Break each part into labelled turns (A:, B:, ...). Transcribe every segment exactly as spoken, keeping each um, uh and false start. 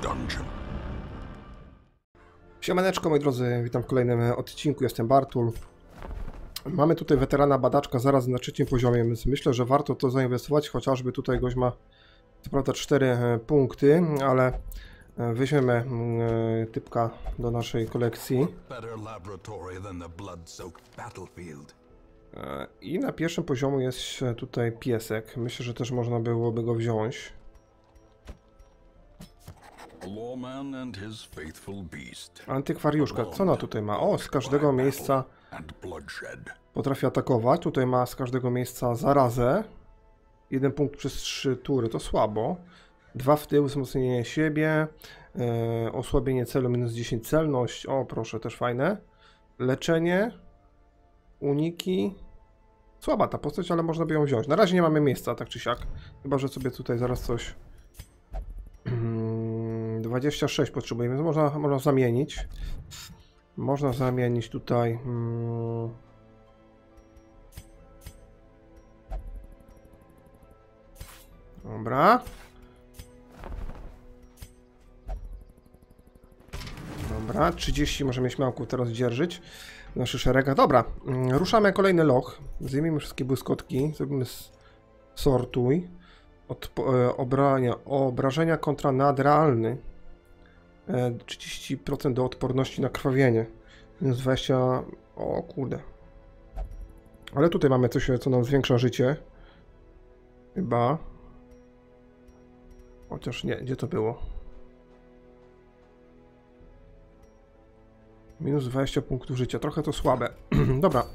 A: Siemaneczko moi drodzy, witam w kolejnym odcinku, jestem Bartul. Mamy tutaj weterana badaczka zaraz na trzecim poziomie, więc myślę, że warto to zainwestować, chociażby tutaj gość ma co prawda cztery punkty, ale weźmiemy typka do naszej kolekcji. I na pierwszym poziomie jest tutaj piesek, myślę, że też można byłoby go wziąć. Antykwariuszka, co ona tutaj ma? O, z każdego miejsca potrafi atakować. Tutaj ma z każdego miejsca zarazę. Jeden punkt przez trzy tury, to słabo. Dwa w tył, wzmocnienie siebie. Yy, osłabienie celu, minus dziesięć celność. O, proszę, też fajne. Leczenie. Uniki. Słaba ta postać, ale można by ją wziąć. Na razie nie mamy miejsca, tak czy siak. Chyba, że sobie tutaj zaraz coś... dwadzieścia sześć potrzebujemy, można, można zamienić. Można zamienić tutaj. Hmm. Dobra. Dobra, trzydzieści możemy śmiałków teraz dzierżyć w naszych szeregach. Dobra, ruszamy kolejny loch. Zajmijmy wszystkie błyskotki. Zrobimy sortuj. Od, e, obrania, obrażenia kontra nadrealny. E, trzydzieści procent do odporności na krwawienie. Minus dwadzieścia. O kurde. Ale tutaj mamy coś, co nam zwiększa życie. Chyba. Chociaż nie, gdzie to było? Minus dwadzieścia punktów życia. Trochę to słabe. Dobra.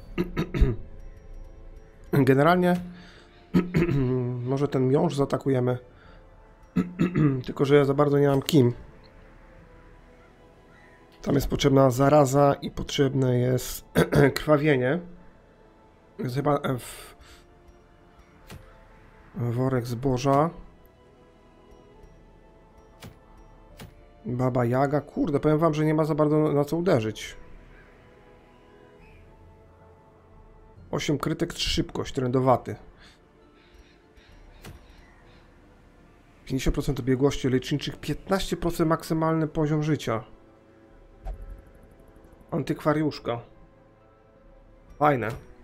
A: Generalnie może ten miąższ zaatakujemy. Tylko że ja za bardzo nie mam kim. Tam jest potrzebna zaraza i potrzebne jest krwawienie. Jest chyba w... worek zboża. Baba Jaga. Kurde, powiem wam, że nie ma za bardzo na co uderzyć. osiem krytyk, trzy szybkość, trendowaty. pięćdziesiąt procent biegłości leczniczych, piętnaście procent maksymalny poziom życia. Antykwariuszka. Fajne.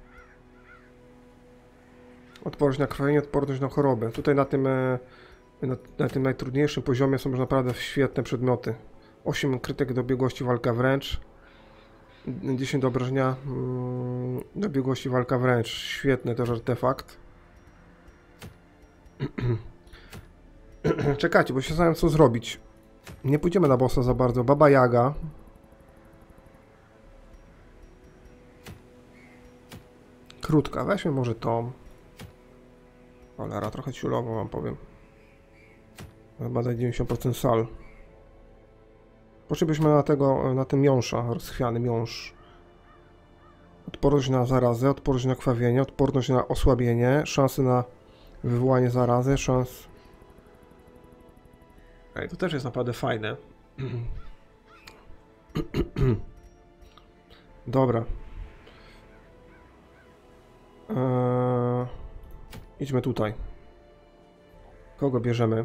A: Odporność na krwawienie, odporność na chorobę. Tutaj na tym, na, na tym najtrudniejszym poziomie są już naprawdę świetne przedmioty. osiem krytyk do biegłości, walka wręcz. dziesięć do obrażenia mm, do biegłości, walka wręcz. Świetny też artefakt. Czekajcie, bo się zastanawiam, co zrobić. Nie pójdziemy na bossa za bardzo. Baba Jaga. Krótka. Weźmy może tą. Cholera, trochę ciulowo wam powiem. Chyba daj dziewięćdziesiąt procent sal. Potrzebujemy na tego, na ten miąższa, rozchwiany miąższ. Odporność na zarazę, odporność na krwawienie, odporność na osłabienie, szanse na wywołanie zarazy, szans... Ej, to też jest naprawdę fajne. Dobra. Eee, idźmy tutaj. Kogo bierzemy?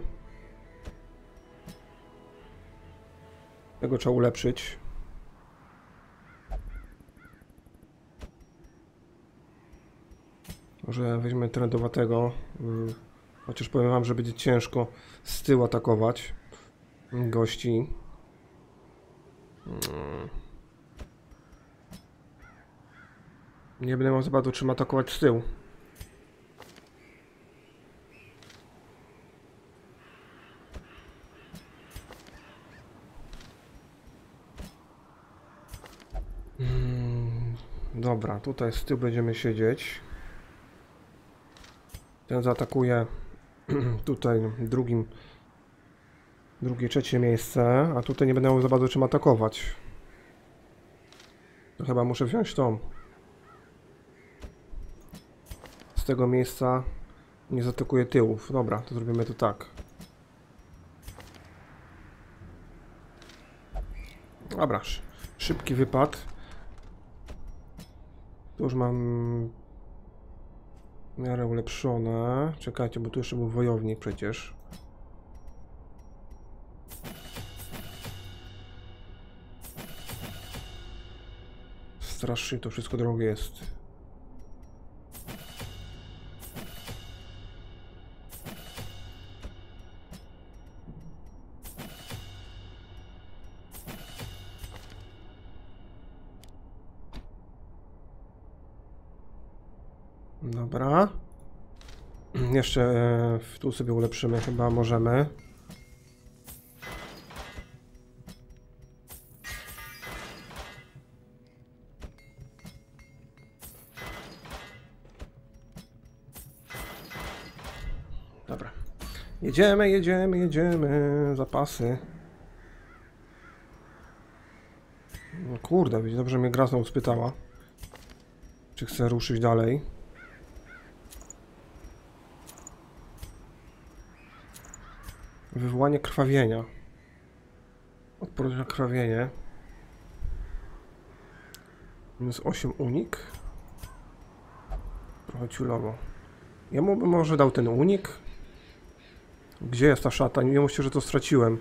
A: Tego trzeba ulepszyć. Może weźmy trendowatego. Chociaż powiem wam, że będzie ciężko z tyłu atakować gości. Nie będę miał za bardzo czym atakować z tyłu. Dobra, tutaj z tyłu będziemy siedzieć. Ten zaatakuje tutaj drugim, drugie, trzecie miejsce, a tutaj nie będę miał za bardzo czym atakować. To chyba muszę wziąć tą. Z tego miejsca nie zaatakuje tyłów. Dobra, to zrobimy to tak. Dobra, szybki wypad. Tu już mam w miarę ulepszone. Czekajcie, bo tu jeszcze był wojownik przecież. strasznie to wszystko drogie jest. Dobra. Jeszcze e, tu sobie ulepszymy, chyba możemy. Dobra. Jedziemy, jedziemy, jedziemy. Zapasy. No kurde, dobrze mnie gra znowu spytała, czy chcę ruszyć dalej. Wywołanie krwawienia. Odporność na krwawienie. Minus osiem unik. Trochę ciulowo. Ja mu bym może dał ten unik. Gdzie jest ta szata? Nie myślę, że to straciłem.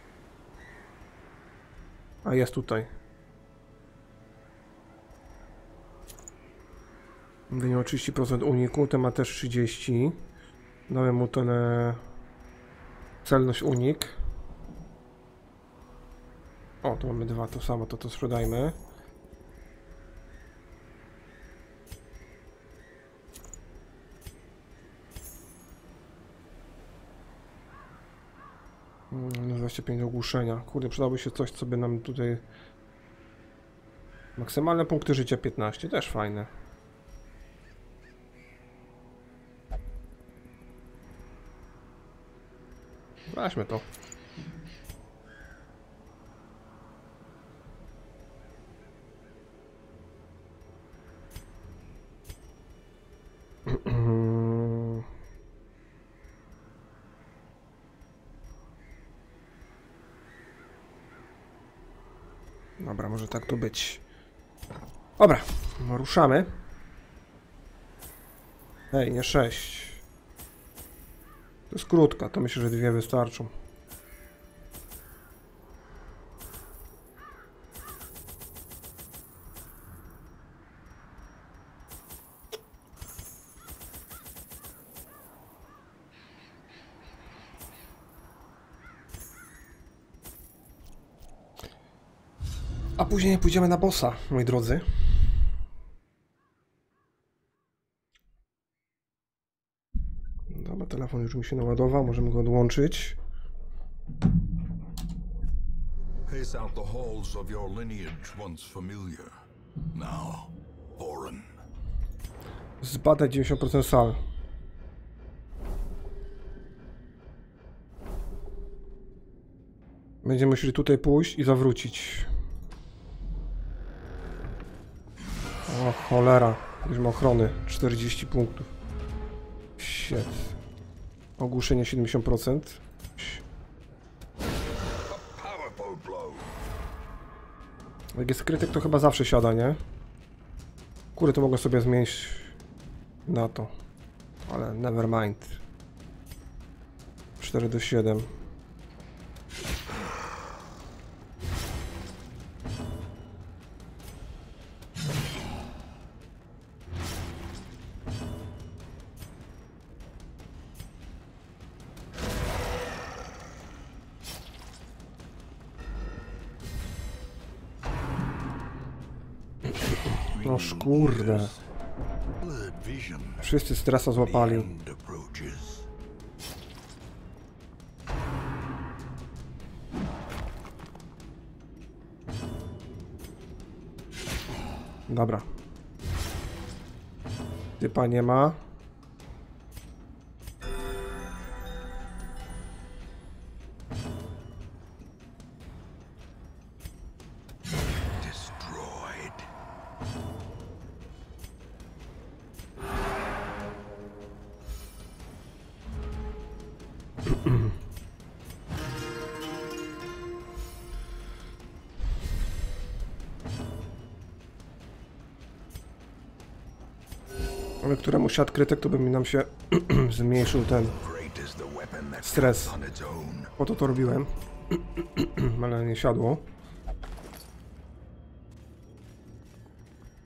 A: A jest tutaj. Wyjął trzydzieści procent uniku, ten ma też trzydzieści. Dałem mu ten e, celność unik. O, tu mamy dwa, to samo, to to sprzedajmy. dwadzieścia pięć ogłuszenia. Kurde, przydałoby się coś, co by nam tutaj... Maksymalne punkty życia piętnaście, też fajne. Weźmy to. Dobra, może tak to być. Dobra, no ruszamy. Ej, nie sześć. To jest krótka, to myślę, że dwie wystarczą. A później pójdziemy na bossa, moi drodzy. Dobra, telefon już mi się naładował, możemy go odłączyć.
B: Pace out the halls of your lineage once familiar, now foreign.
A: Zbadać dziewięćdziesiąt procent sal. Będziemy musieli tutaj pójść i zawrócić. O cholera, weźmy ochrony, czterdzieści punktów. Shit. Ogłuszenie siedemdziesiąt procent. Jak jest krytyk, to chyba zawsze siada, nie? Kurde, to mogę sobie zmienić na to. Ale never mind. cztery do siedem. Noż kurde. Wszyscy stresa złapali. Dobra. Typa nie ma. Ale któremu siadł krytyk, to by mi nam się zmniejszył ten stres. Po to to robiłem. Ale nie siadło.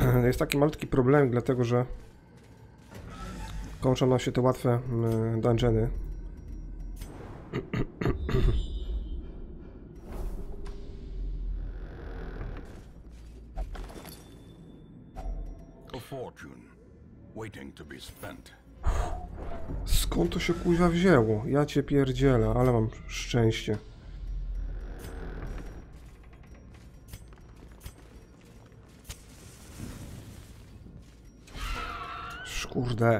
A: Jest taki malutki problem, dlatego że kończą nam się te łatwe y, dungeony.
B: A fortune waiting to be spent.
A: Skąd to się kuźwa wzięło? Ja cię pierdzielę, ale mam szczęście. Kurde.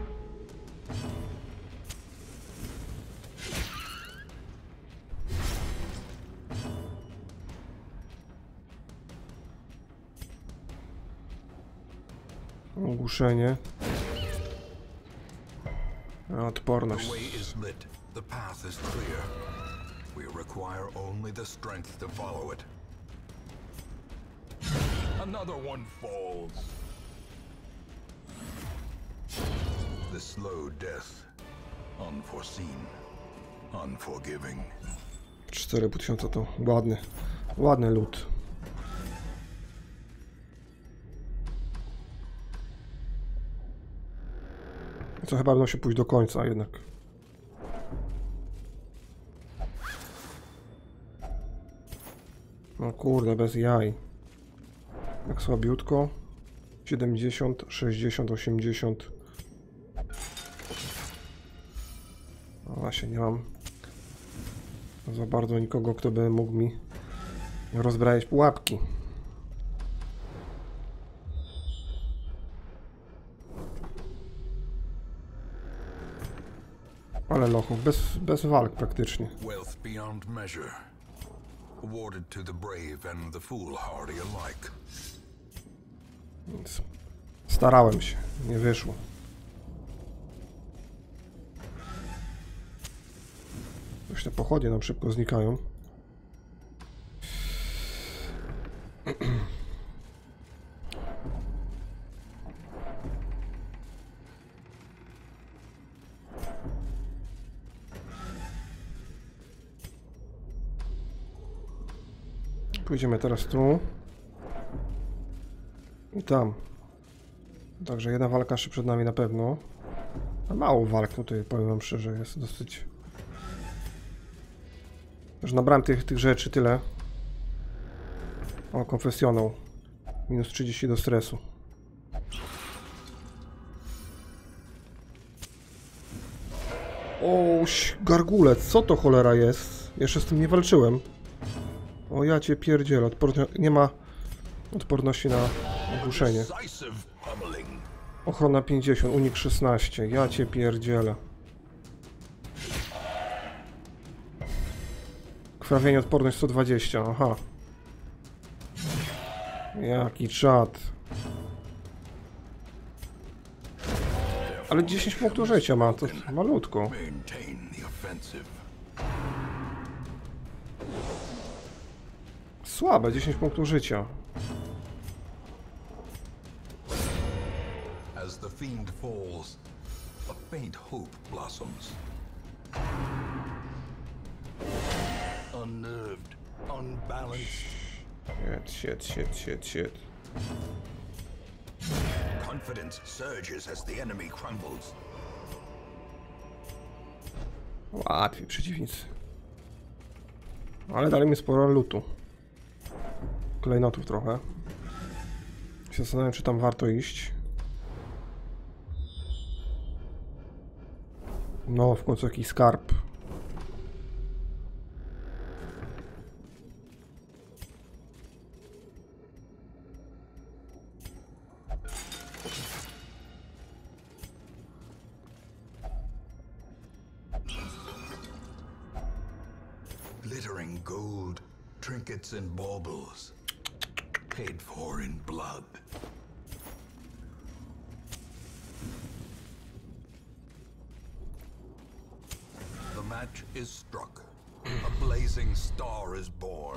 A: Ogłuszenie. Odporność.
B: The way is lit. The path is clear. We require only the strength to follow it. Another one falls. The slow death. Unforeseen. Unforgiving.
A: cztery tysiące to ładny. Ładny lód. Co chyba będą się pójść do końca jednak. No kurde, bez jaj. Tak słabiutko. siedemdziesiąt, sześćdziesiąt, osiemdziesiąt. No właśnie, nie mam za bardzo nikogo, kto by mógł mi rozbrajać pułapki. Ale lochów, bez, bez walk praktycznie.
B: Wealth beyond measure. Awarded to the brave and the foolhardy alike.
A: Więc starałem się, nie wyszło. Już te pochodnie nam szybko znikają. Pójdziemy teraz tu i tam. Także jedna walka jeszcze przed nami na pewno. A mało walk tutaj, powiem wam szczerze, jest dosyć. Już nabrałem tych, tych rzeczy tyle. O, konfesjonał. Minus trzydzieści do stresu. O, gargulec, co to cholera jest? Jeszcze z tym nie walczyłem. O, ja cię pierdzielę, Odporno... nie ma odporności na ogłuszenie. Ochrona pięćdziesiąt, unik szesnaście, ja cię pierdzielę. Krwawienie, odporność sto dwadzieścia, aha. Jaki czad. Ale dziesięć punktów życia ma, to malutko. Słabe, dziesięć punktów życia.
B: As the fiend falls, a faint hope blossoms. Unnerved, unbalanced.
A: Shit, shit, shit, shit.
B: Confidence surges as the enemy crumbles.
A: Łatwi przeciwnicy. Ale dali mi sporo lootu. Klejnotów trochę. Się zastanawiam, czy tam warto iść. No, w końcu jakiś skarb.
B: Glittering gold, trinkets and baubles, paid for in blood. The match is struck. A blazing star is born.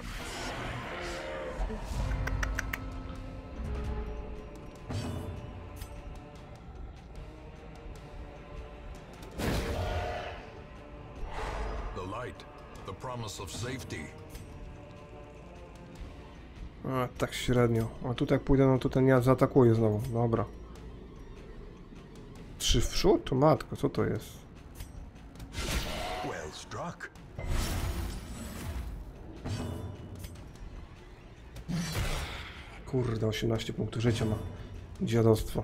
B: The light, the promise of safety.
A: A, tak średnio. A tutaj jak pójdę, no to ten nie zaatakuje znowu. Dobra. Trzy w przód? Matko, co to jest?
B: Well struck.
A: Kurde, osiemnaście punktów życia ma. Dziadostwo.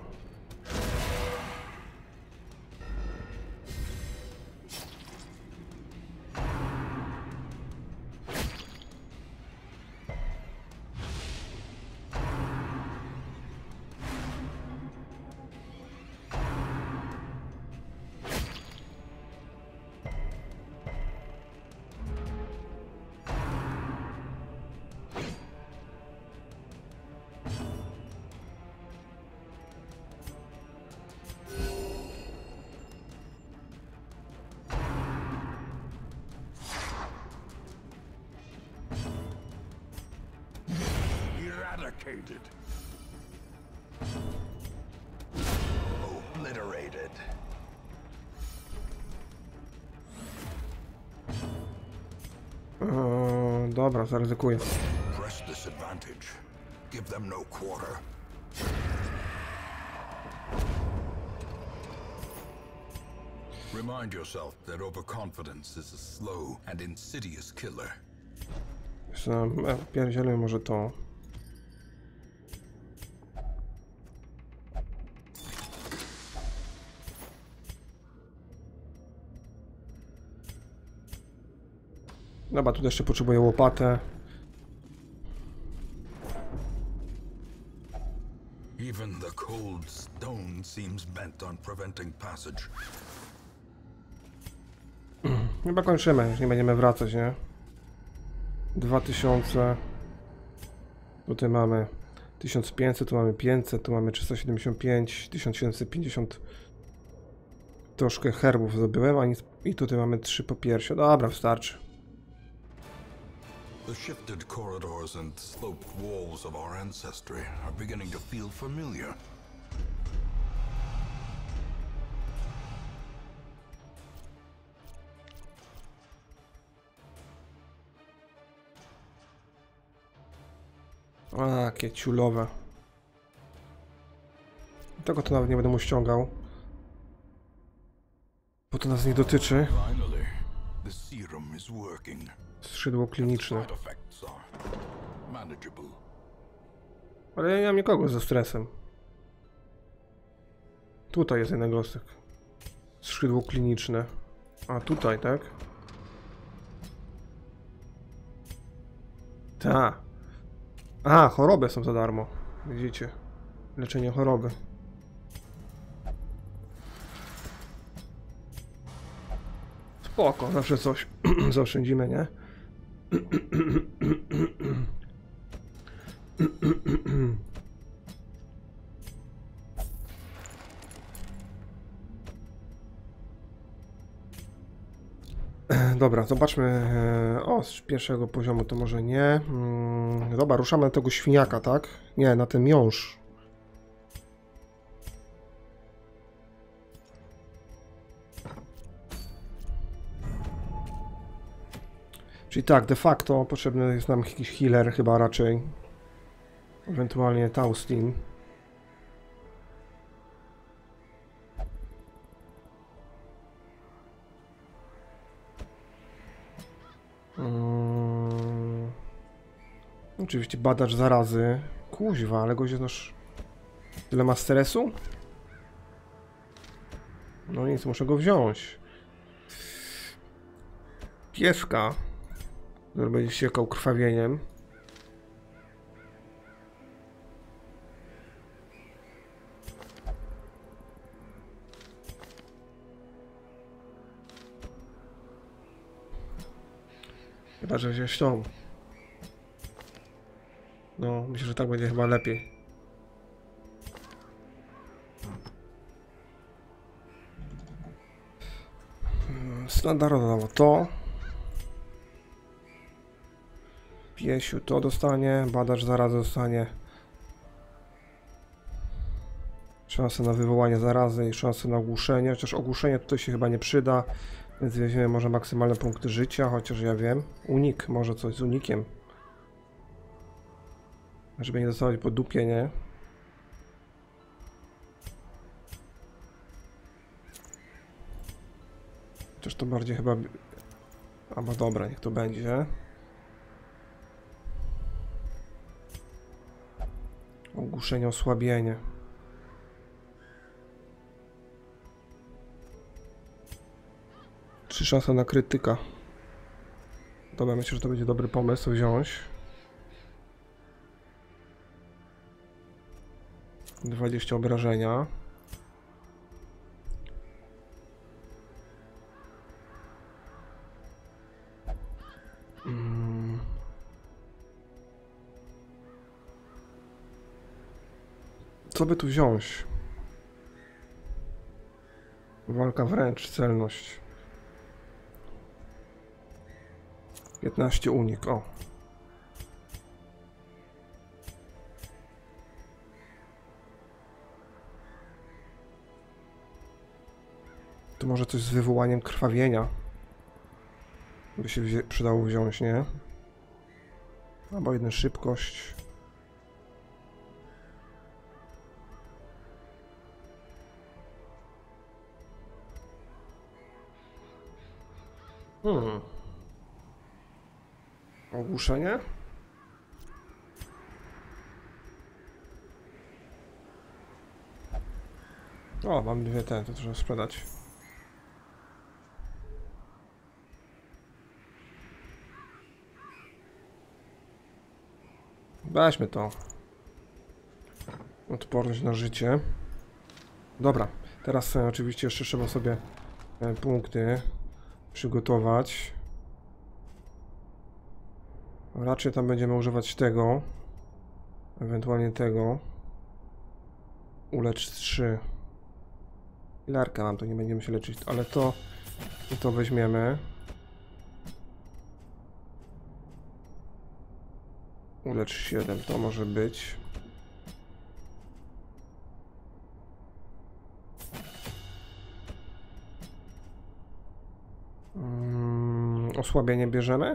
B: Eradicated. Obliterated.
A: Eee, dobra, zaryzykuję.
B: Press this advantage. Give them no quarter. Remind yourself that overconfidence is a slow and insidious killer.
A: Pierdzielę może to. Dobra, tu jeszcze potrzebuję łopatę.
B: Even the cold stone seems bent on preventing passage.
A: Chyba kończymy, już nie będziemy wracać, nie? dwa tysiące. Tutaj mamy tysiąc pięćset, tu mamy pięćset, tu mamy trzysta siedemdziesiąt pięć, tysiąc siedemset pięćdziesiąt. Troszkę herbów zdobyłem, a nic, i tutaj mamy trzy po piersi. Dobra, wystarczy.
B: The shifted corridors and sloped walls of our ancestry are beginning to feel familiar.
A: A, jakie ciulowe. Tego to nawet nie będę mu ściągał. Bo to nas nie dotyczy.
B: Finally, the serum is working.
A: Skrzydło kliniczne.
B: Side effects are manageable.
A: Ale ja nie mam nikogo ze stresem. Tutaj jest jednostek. Skrzydło kliniczne. A tutaj, tak? Ta. A, choroby są za darmo. Widzicie? Leczenie choroby. Spoko, zawsze coś zaoszczędzimy, nie? Dobra, zobaczmy. O, z pierwszego poziomu to może nie. Dobra, ruszamy na tego świniaka, tak? Nie, na ten miąższ. Czyli tak, de facto potrzebny jest nam jakiś healer chyba raczej. Ewentualnie Taustin. Hmm. Oczywiście badacz zarazy. Kuźwa, ale gość jest nasz... Tyle ma stresu? No nic, muszę go wziąć. Pieska. Który będzie ściekał krwawieniem. Chyba, że wziąć tą. No, myślę, że tak będzie chyba lepiej. Standardowo to. Piesiu to dostanie, badacz zaraz dostanie. Szansę na wywołanie zarazy i szansę na ogłuszenie, chociaż ogłuszenie tutaj się chyba nie przyda, więc weźmiemy może maksymalne punkty życia, chociaż ja wiem. Unik, może coś z unikiem. Żeby nie dostawać po dupie, nie? Chociaż to bardziej chyba... Albo dobra, niech to będzie. Ogłuszenie, osłabienie. Trzy szanse na krytyka. Dobra, myślę, że to będzie dobry pomysł wziąć. dwadzieścia obrażenia. Mm. Co by tu wziąć? Walka wręcz, celność. piętnaście unik, o. To może coś z wywołaniem krwawienia by się wzi przydało wziąć, nie? Albo jedna szybkość. Hmm. Ogłuszenie? O, mam dwie te, to trzeba sprzedać. Weźmy to. Odporność na życie. Dobra, teraz e, oczywiście jeszcze trzeba sobie e, punkty przygotować. Raczej tam będziemy używać tego. Ewentualnie tego. Ulecz trzy. Pilarkę mam, to nie będziemy się leczyć, ale to i to weźmiemy. Ulecz siedem, to może być. Mm, osłabienie bierzemy?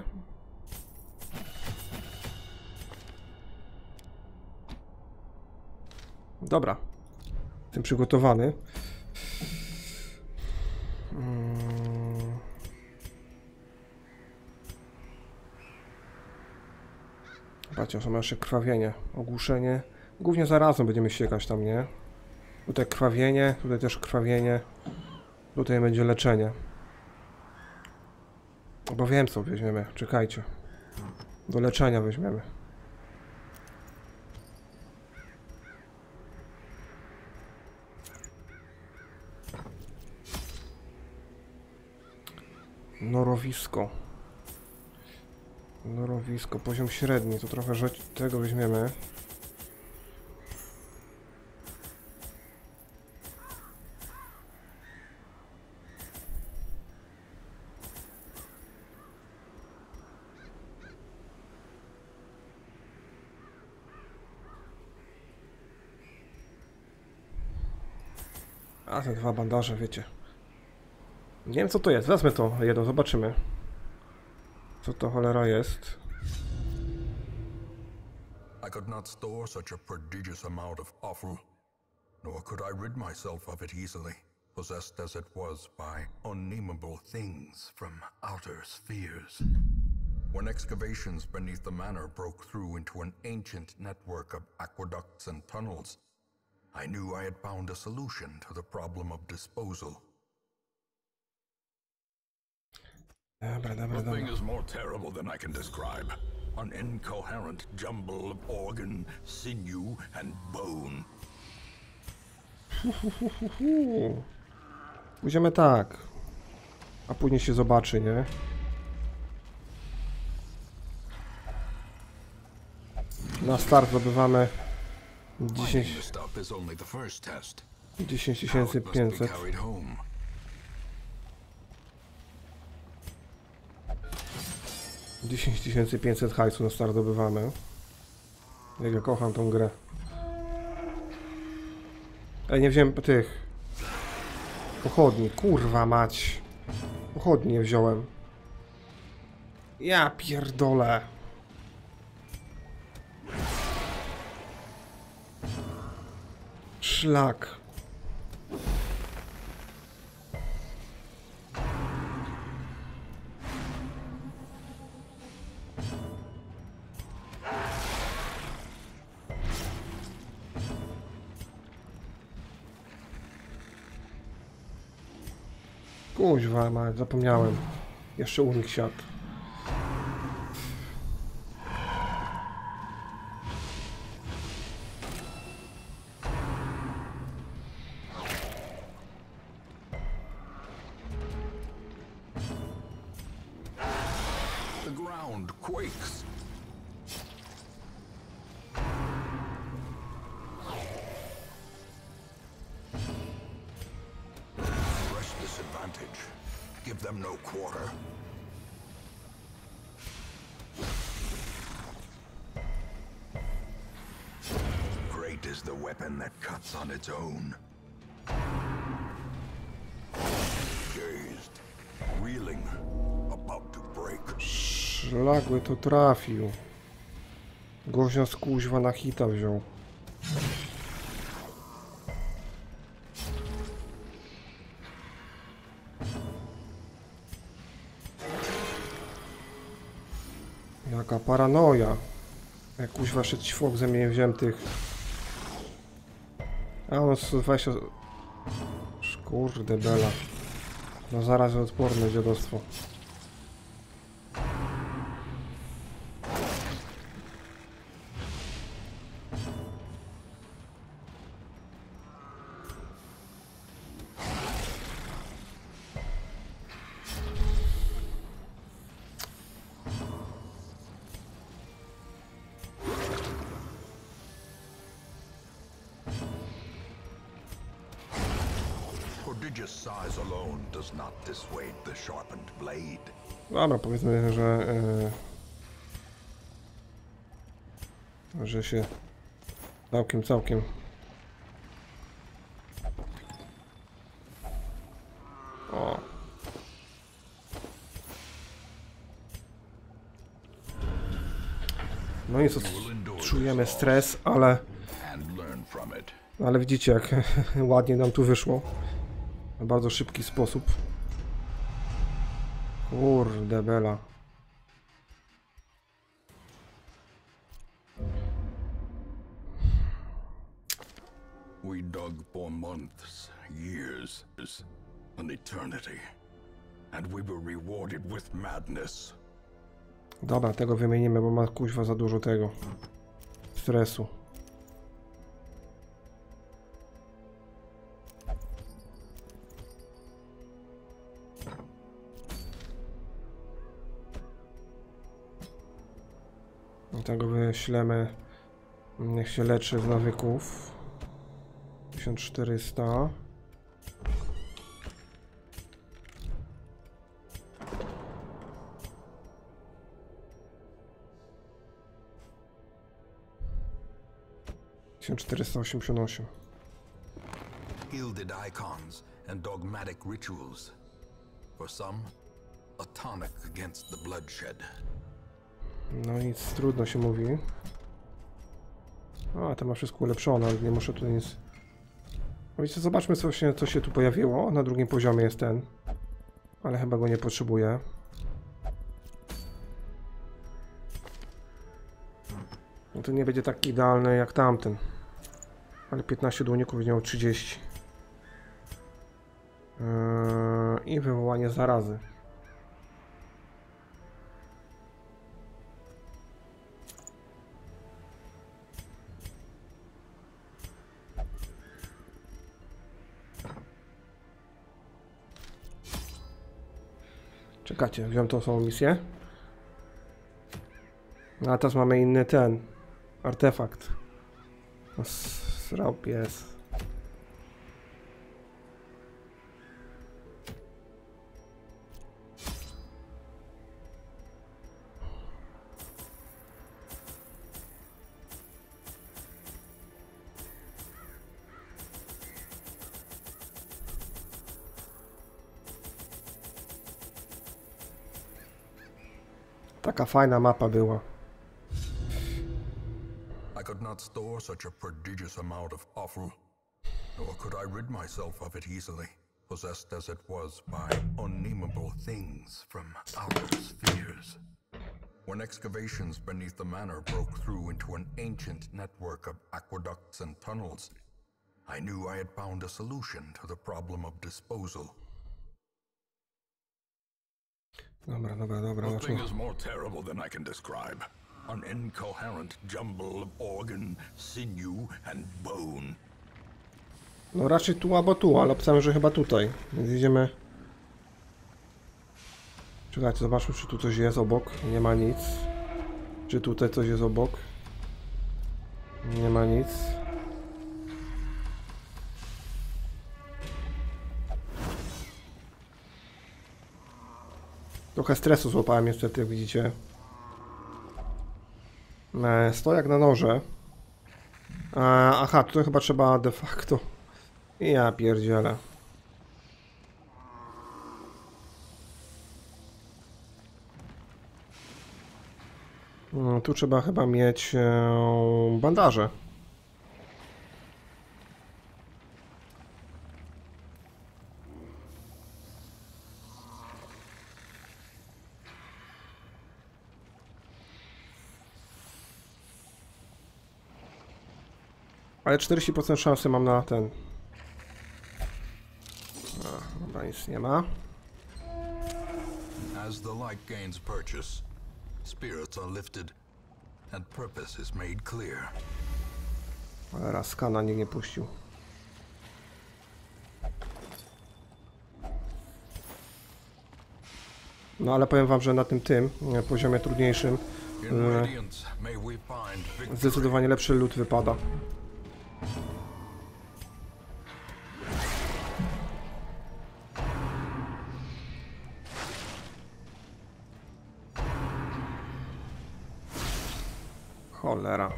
A: Dobra. Jestem przygotowany. Hmm. Patrzcie, są jeszcze krwawienie, ogłuszenie. Głównie zarazem będziemy ściekać tam, nie? Tutaj krwawienie, tutaj też krwawienie. Tutaj będzie leczenie. Bo wiem, co weźmiemy, czekajcie. Do leczenia weźmiemy. Norowisko. Norowisko, poziom średni, to trochę rzecz tego weźmiemy. A te dwa bandaże, wiecie. Nie wiem, co to jest, wezmę to jedno, zobaczymy. Co to cholera jest?
B: I could not store such a prodigious amount of offal, nor could I rid myself of it easily, possessed as it was by unnameable things from outer spheres. When excavations beneath the manor broke through into an ancient network of aqueducts and tunnels, I knew I had found a solution to the problem of disposal.
A: Dobra, dobra,
B: The thing
A: dobra.
B: is more terrible than I can describe. An incoherent jumble of organ, sinew, and bone.
A: Pójdziemy tak. A później się zobaczy, nie? Na start zdobywamy dziesięć
B: Finding the stuff is only the first test.
A: dziesięć
B: How
A: tysięcy
B: it must be
A: pięćset.
B: carried home.
A: dziesięć tysięcy pięćset hajsu na start zdobywamy. Jak ja kocham tą grę. Ej, nie wziąłem tych pochodni, kurwa mać. Pochodni nie wziąłem. Ja pierdolę. Szlak. Kuźwa, ma, zapomniałem. Jeszcze u nich siadł.
B: The ground quakes. Press this advantage. Give them no quarter. Great is the weapon that cuts on its own. Dazed, reeling, about to break.
A: Szlak by to trafił. Goźnias kuźwa na hita wziął. Jaka paranoja. Jak kuźwa szedł ćwok ze mnie wziąłem tych. A on sto dwadzieścia... Kurde bela. No zaraz odporne dziadostwo.
B: Prodigious size alone does not dissuade the sharpened blade.
A: Dobra, powiedzmy, że... Yy, że się... Całkiem, całkiem... O. No i co, czujemy stres, ale... Ale widzicie, jak ładnie nam tu wyszło. W bardzo szybki sposób. Kurde bela.
B: We dug for months, years, an eternity, and we were rewarded with madness.
A: Dobra, tego wymienimy, bo ma kuźwa za dużo tego stresu. Tego wyślemy, niech się leczy z nawyków. tysiąc czterysta. tysiąc czterysta osiemdziesiąt osiem.
B: Gilded icons and dogmatic rituals. For some, a tonic against the bloodshed.
A: No nic, trudno się mówi. A, to ma wszystko ulepszone, ale nie muszę tu nic... No wiecie, zobaczmy co się, co się tu pojawiło. Na drugim poziomie jest ten. Ale chyba go nie potrzebuję. No to nie będzie tak idealny jak tamten. Ale piętnaście dłoników miał trzydzieści. Yy, I wywołanie zarazy. Czekajcie, wziąłem tą samą misję. A teraz mamy inny ten artefakt. Srał pies. Taka fajna mapa była.
B: I could not store such a prodigious amount of offal, nor could I rid myself of it easily, possessed as it was by unnameable things from outer spheres. When excavations beneath the manor broke through into an ancient network of aqueducts and tunnels, I knew I had found a solution to the problem of disposal.
A: Dobra, dobra, dobra.
C: The thing is more terrible than I can describe. An incoherent jumble of organ, sinew and bone.
A: No raczej tu albo tu, ale obstawiam, że chyba tutaj. Więc idziemy. Czekajcie, zobaczmy, czy tu coś jest obok. Nie ma nic. Czy tutaj coś jest obok? Nie ma nic. Trochę stresu złapałem niestety, jak widzicie. E, Stoję jak na noże. E, aha, tutaj chyba trzeba de facto... Ja pierdzielę. No, tu trzeba chyba mieć e, bandaże. Ale czterdzieści procent szansy mam na ten. A, dobra, nic nie ma.
B: As the light gains purchase, spirits are lifted, and purpose is made clear.
A: Ale raz skana nikt nie puścił. No ale powiem wam, że na tym tym poziomie trudniejszym e, zdecydowanie lepszy loot wypada. Cholera.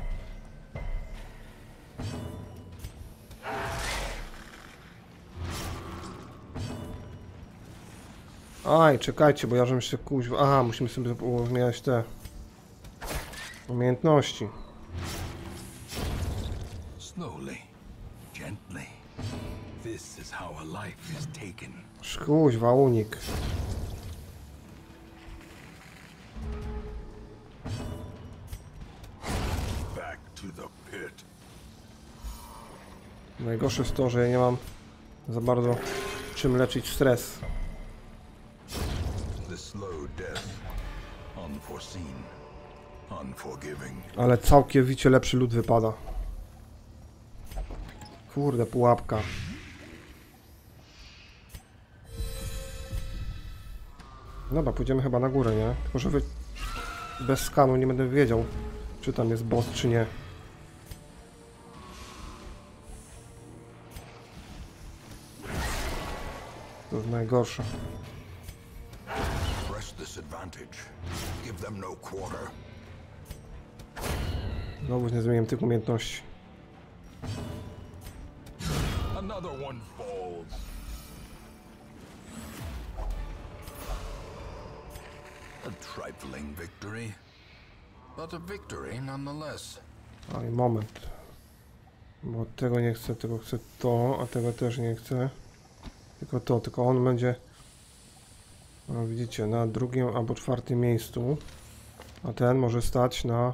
A: Aj, czekajcie, bo ja żebym się kuźwa... Aha, musimy sobie zmieniać te umiejętności.
C: Slowly, gently. This is how a life is taken.
A: Kuźwa, unik.
C: Back to the pit.
A: Najgorsze jest to, że ja nie mam za bardzo czym leczyć stres.
C: The slow death, unforeseen, unforgiving.
A: Ale całkowicie lepszy lód wypada. Kurde, pułapka. Dobra, pójdziemy chyba na górę, nie? Tylko że wy... bez skanu nie będę wiedział, czy tam jest boss, czy nie. To jest najgorsze. Znowu nie zmieniłem tych umiejętności.
C: Another one falls.
B: A trifling victory, but a victory nonetheless.
A: Ale moment. Bo tego nie chcę, tego chcę to, a tego też nie chcę. Tylko to, tylko on będzie, no widzicie, na drugim albo czwartym miejscu. A ten może stać na...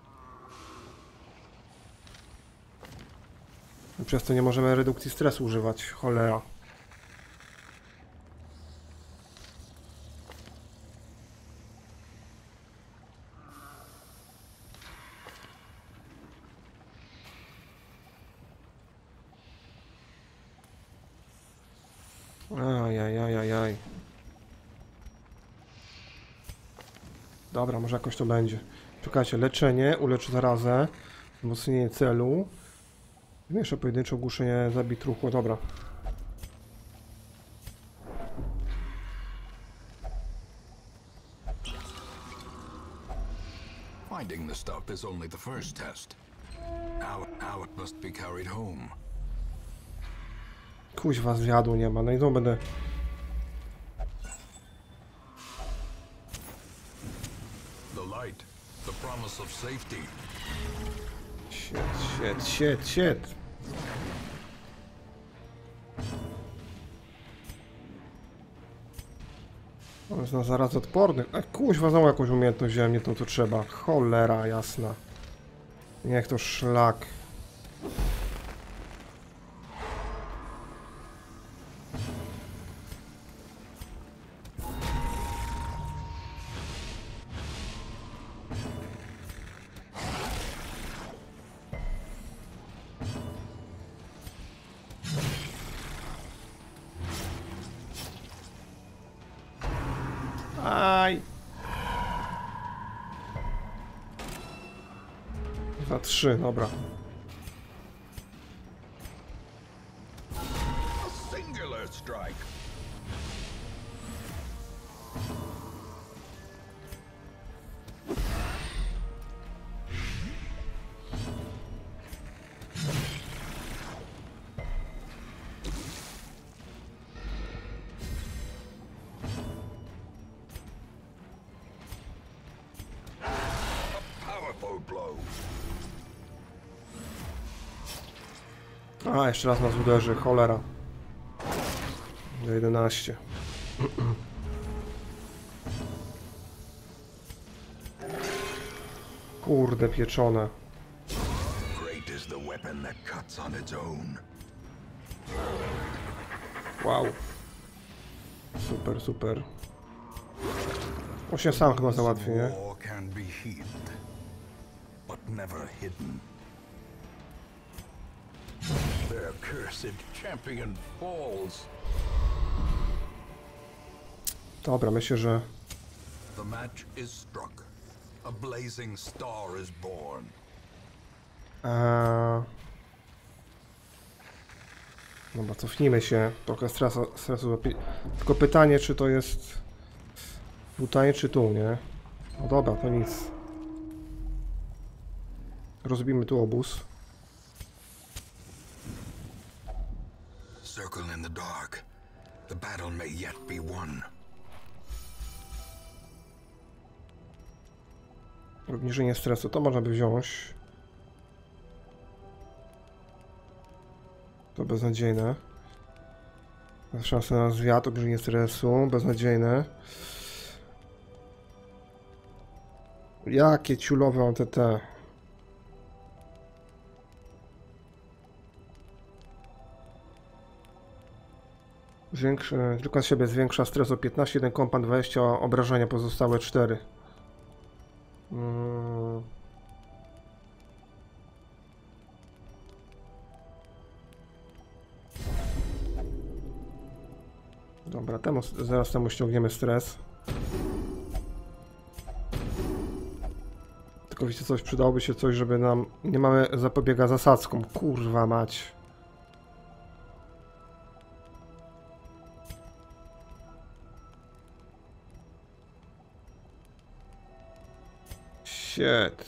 A: Przez to nie możemy redukcji stresu używać, cholera. Ajajajajaj. Dobra, może jakoś to będzie. Czekajcie, leczenie, ulecz zarazę, wzmocnienie celu. Miesza pojedyncze ogłuszenie, zabit ruchu, dobra.
B: Finding the stuff is only the first test. Now, now it must be carried home.
A: Kuźwa, zwiadu nie ma, no i znowu będę...
B: The light, the promise of safety.
A: Shit, shit, shit, shit. On jest na zaraz odporny. A kuźwa, znowu jakąś umiejętność wziąłem, nie tą co trzeba. Cholera jasna. Niech to szlak. Aj. Za trzy, dobra.
C: A singular strike. Powerful blow.
A: A, jeszcze raz nas uderzy, cholera. Do jedenaście. Kurde, pieczone.
C: Great is the weapon that cuts on its own.
A: Wow. Super, super. On się sam chyba załatwi, nie?
C: War can be healed, but never hidden. Their cursed champion falls.
A: Dobra, myślę, że...
C: The match is struck. A blazing star is born.
A: Eee... Dobra, cofnijmy się. Trochę stresu, stresu zapi... Tylko pytanie, czy to jest... Tutaj, czy tu, nie? No dobra, to nic. Rozbijmy tu obóz.
C: Circle in the dark. The battle may yet be won.
A: Obniżenie stresu, to można by wziąć. To beznadziejne. Szansa na zwiat, obniżenie stresu, beznadziejne. Jakie ciulowe on te te. Zwiększy, tylko z siebie zwiększa stres o piętnaście, jeden kompan dwadzieścia, obrażenia pozostałe cztery. Hmm. Dobra, temu, zaraz temu ściągniemy stres. Tylko wiecie coś, przydałoby się coś, żeby nam... Nie mamy zapobiega zasadzkom, kurwa mać. Shit.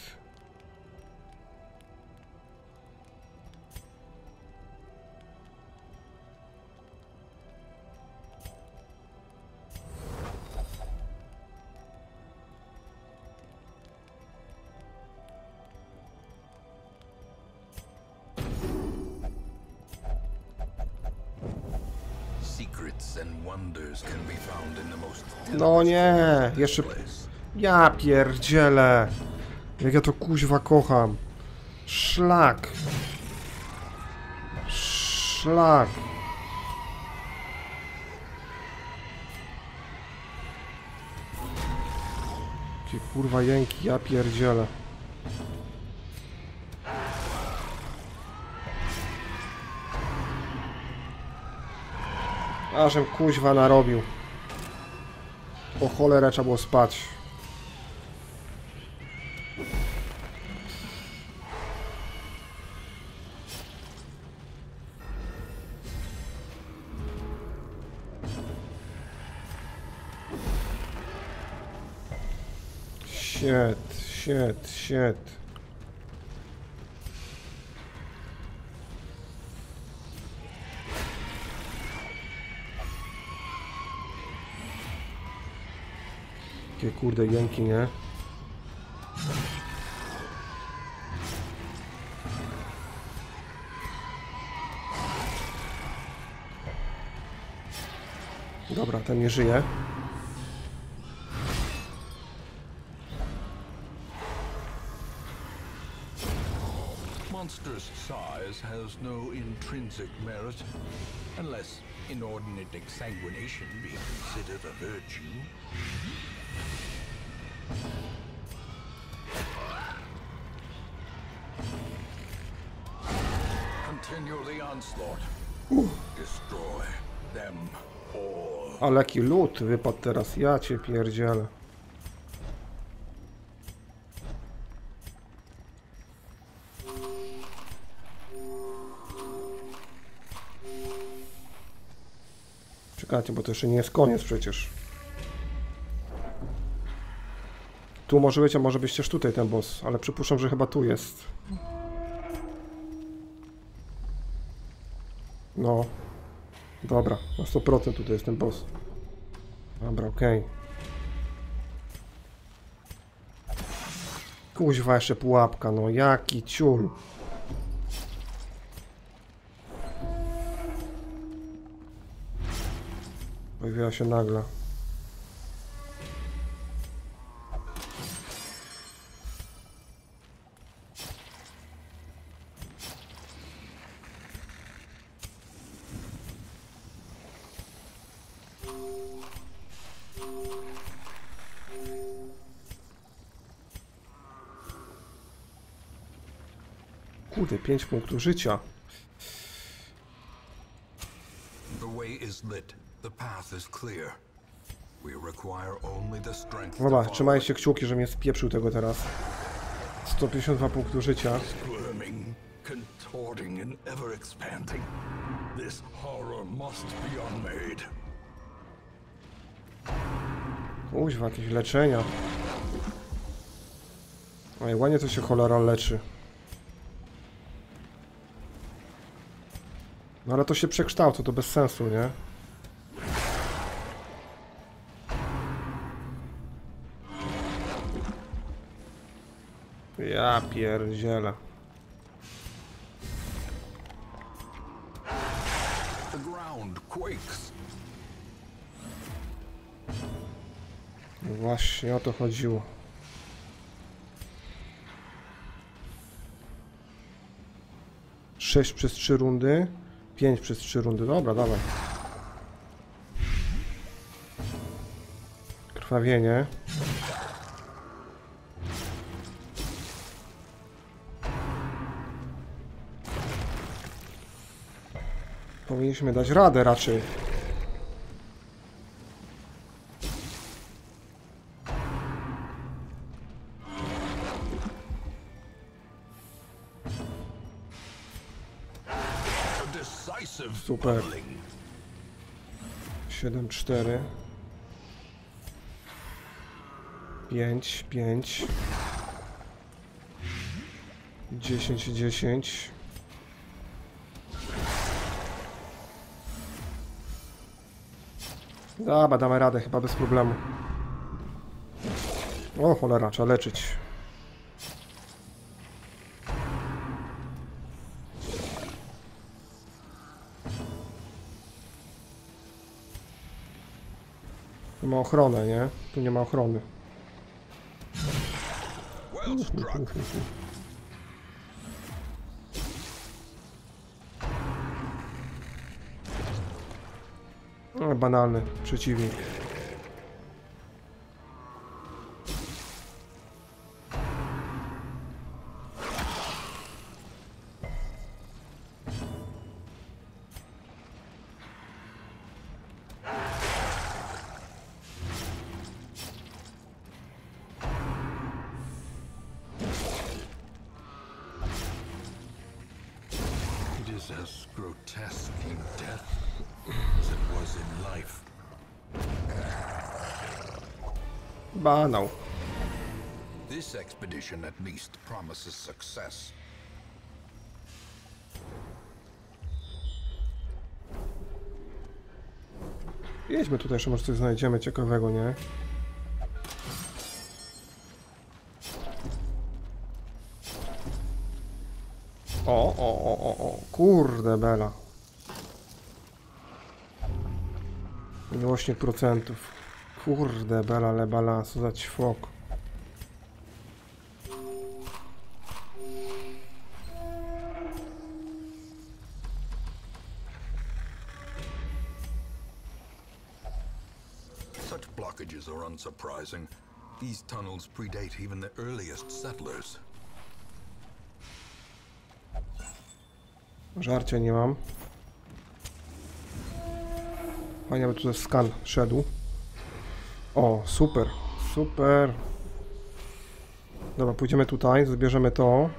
C: Secrets and wonders can be found in the most
A: No nie, jeszcze...
C: place.
A: Ja pierdzielę. Jak ja to kuźwa kocham. Szlak. Szlak. Jakie kurwa jęki, ja pierdzielę. Ażem kuźwa narobił. O cholerę trzeba było spać. Shit, shit, shit. Jakie kurde jęki, nie? Dobra, ten nie żyje.
C: monster's size has no intrinsic merit, unless inordinate exsanguination be considered a virtue. Continue the onslaught. Destroy them all.
A: Ale jaki lód wypadł teraz, ja cię pierdzielę. Czekajcie, bo to jeszcze nie jest koniec przecież. Tu może być, a może być też tutaj ten boss, ale przypuszczam, że chyba tu jest. No. Dobra, na sto procent tutaj jest ten boss. Dobra, okej. Okay. Kuźwa, jeszcze pułapka, no jaki ciul. Pojawiła się nagle. Kurde, pięć punktów życia. Dobra, trzymajcie kciuki, że mnie spieprzył tego teraz. sto pięćdziesiąt dwa punktów życia. Kuźwa, jakieś leczenia. Oj, ładnie to się cholera leczy. No ale to się przekształca, to bez sensu, nie? Ja pierdzielę. Właśnie o to chodziło. sześć przez trzy rundy. pięć przez trzy rundy. Dobra, dawaj. Krwawienie. Powinniśmy dać radę raczej. Super. siedem cztery. pięć pięć. dziesięć dziesięć. Dobra, damy radę chyba bez problemu. O cholera, trzeba leczyć. Tu ma ochronę, nie? Tu nie ma ochrony. No, banalny przeciwnik.
B: As grotesque in death as it was in life.
A: Banał.
B: This expedition at least promises success.
A: Jedźmy tutaj, jeszcze może coś znajdziemy ciekawego, nie? O, o, o, o, o, kurde bela. Miłośnik procentów. Kurde bela, ale balansu za ćwok.
B: unsurprising. These tunnels predate even the earliest settlers.
A: Żarcia nie mam. Fajnie, by tutaj skan szedł. O, super, super. Dobra, pójdziemy tutaj, zbierzemy to.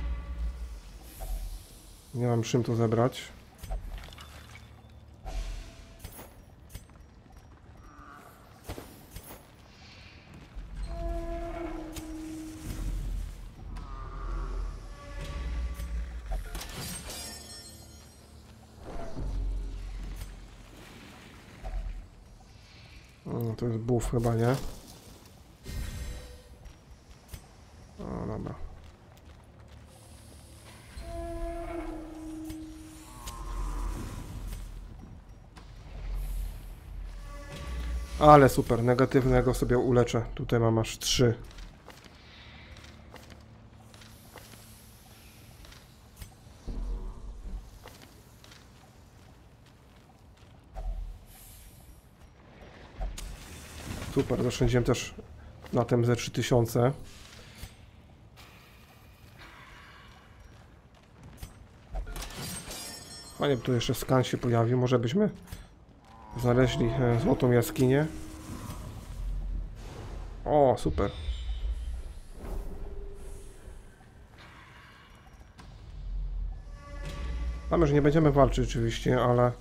A: Nie mam czym to zebrać. No, to jest buff chyba, nie? O, dobra. Ale super, negatywnego sobie uleczę. Tutaj mam aż trzy. Super, zaoszczędziłem też na tym ze trzy tysiące. Fajnie, tu jeszcze skan się pojawił. Może byśmy znaleźli złotą jaskinię. O, super. Mamy, że nie będziemy walczyć oczywiście, ale...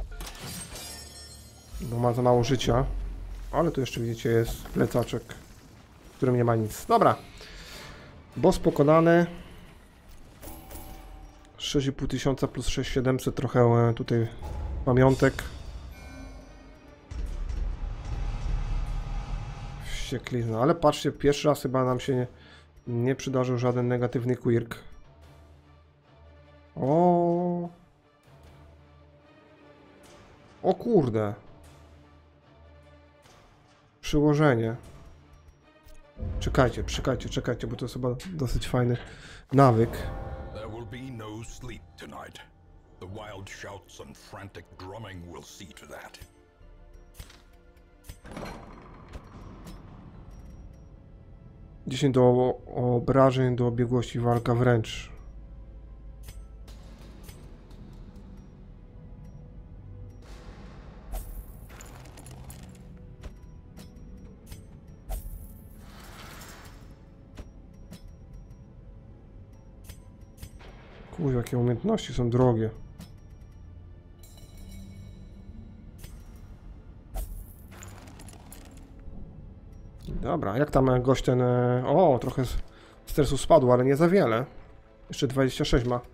A: bo ma za mało życia. Ale tu jeszcze widzicie jest plecaczek, w którym nie ma nic. Dobra. Boss pokonany. sześć i pół tysiąca plus sześć tysięcy siedemset, trochę tutaj pamiątek. Wścieklizna, ale patrzcie, pierwszy raz chyba nam się nie, nie przydarzył żaden negatywny quirk. O, o kurde. Przyłożenie. Czekajcie, czekajcie, czekajcie, bo to jest chyba dosyć fajny nawyk.
B: There will be no sleep tonight. The wild shouts and frantic drumming will see to that.
A: dziesięć do obrażeń, do biegłości, walka wręcz. Kurwa, jakie umiejętności są drogie. Dobra, jak tam gość ten... O, trochę stresu spadło, ale nie za wiele. Jeszcze dwadzieścia sześć ma.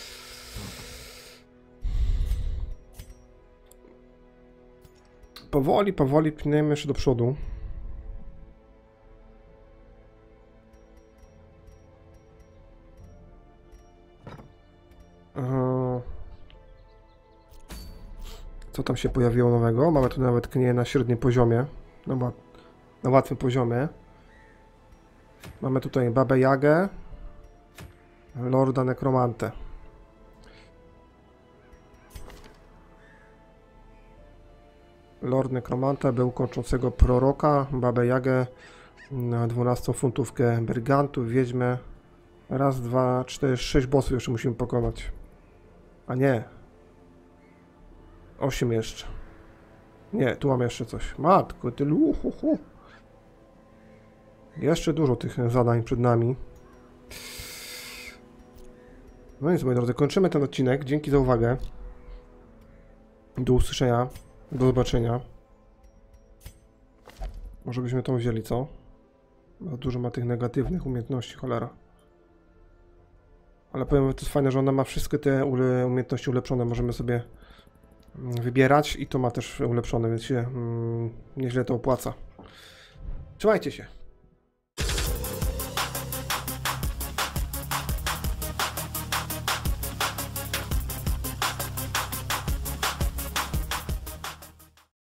A: Powoli, powoli pniemy jeszcze do przodu. Co tam się pojawiło nowego? Mamy tu nawet knie na średnim poziomie. No, na łatwym poziomie. Mamy tutaj Babę Jagę, Lorda Nekromantę. Lord Nekromanta był kończącego proroka, Babę Jagę na dwunastofuntówkę brygantów, wiedźmę. Raz, dwa, cztery, sześć bossów jeszcze musimy pokonać. A nie. Osiem jeszcze. Nie, tu mam jeszcze coś. Matko, ty luchuchu. Jeszcze dużo tych zadań przed nami. No nic, moi drodzy, kończymy ten odcinek. Dzięki za uwagę. Do usłyszenia. Do zobaczenia. Może byśmy tą wzięli, co? Za dużo ma tych negatywnych umiejętności, cholera. Ale powiem, że to jest fajne, że ona ma wszystkie te umiejętności ulepszone. Możemy sobie wybierać i to ma też ulepszone, więc się mm, nieźle to opłaca. Trzymajcie się.